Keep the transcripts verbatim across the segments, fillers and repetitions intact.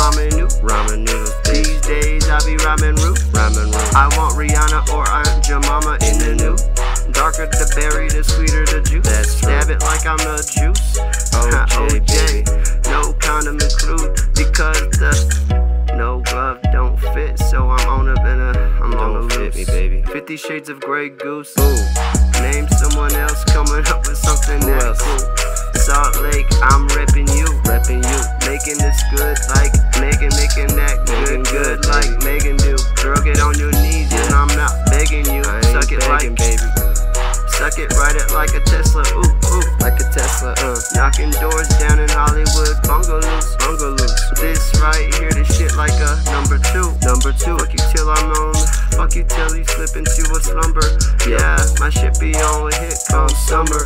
ramen noodles. Ramen noodles, bitch. These days I be ramen root. Ramen root. I want Rihanna or Aunt Jemima in the new. Darker the berry, the sweeter the juice. That's true. Stab it like I'm the juice. O J, baby. No condom include because the no glove don't fit. So I'm on a in a I'm Don't on a fit loose. me, baby. Fifty Shades of Grey Goose. Ooh. Name someone else coming up with something Who that else? cool. Salt Lake, I'm reppin' you. Reppin' you. Making this good like Megan, making that Making good, good good, like baby. Megan do. Girl, get on your knees, and I'm not begging you. I ain't Suck it begging, like, baby. suck it, ride it like a Tesla. Ooh, ooh, Like a Tesla, uh. knocking doors down in Hollywood, bungalows, bungalows. This right here, this shit like a number two, number two. Fuck you till I'm on, fuck you till you slip into a slumber. Yeah, my shit be on a hit come summer.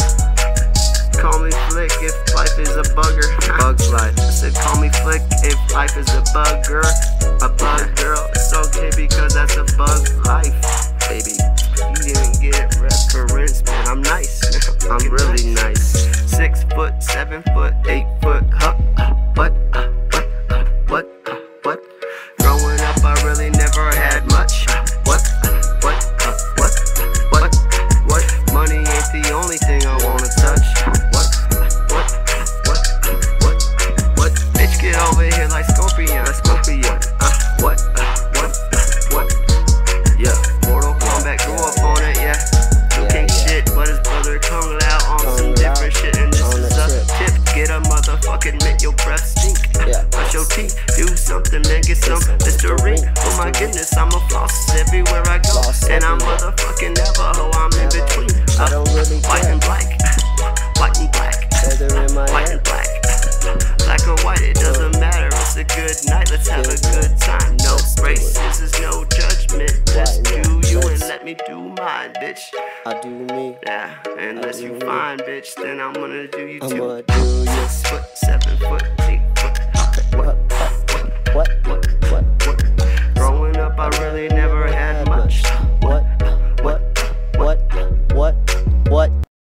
Call me Flick if life is a bugger. Bug's life. I said call me Flick if life is a bugger. A bug girl, it's okay because that's a bug life, baby. You didn't get reference, man. I'm nice. I'm really nice. Six foot, seven foot, eight foot. Huh? Uh, what? Uh, what? Uh, what? Uh, what? Growing up, I really never had much. Uh, what? Uh, what? Uh, what? Uh, what? Uh, what? Money ain't the only thing I wanna touch. What? Uh, what? Uh, what? Uh, what? Uh, what? Bitch, get over here like Scorpion. Like Scorpion. Uh, what? Uh, what? Uh, what? Yeah. Mortal Kombat grew up on it, yeah. You Yeah, can't yeah. shit, but his brother Kung Lao on Kung some Lao different shit, and this on is the a tip. tip. Get a motherfucking make your breath stink. Yeah. Brush your teeth, do something, man, get some some Listerine. Listerine. Oh my goodness, I'm a floss everywhere I go, Floss and I'm everywhere. motherfucking Navajo. I'm in Navajo. between. I Uh, don't really white care. and black, white and black, Feather in my white hair. and black, black or white. It doesn't matter. It's a good night. Let's have a good time. No Let's do it. racism, no judgment. Just Right, yeah. do you and Let's- let me do mine, bitch. I do me. Yeah, unless you Mhm. fine, bitch, then I'm gonna do you I'ma too. do you. Six foot, seven foot, eight foot. What?